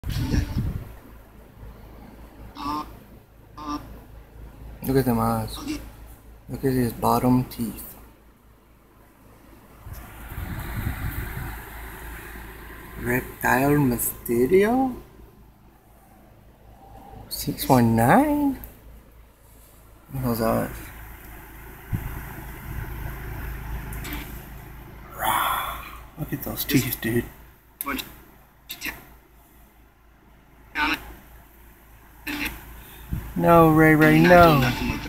Look at them eyes. Look at his bottom teeth. Reptile Mysterio? 619? Look at those eyes. Look at those teeth, dude. No, Ray, no.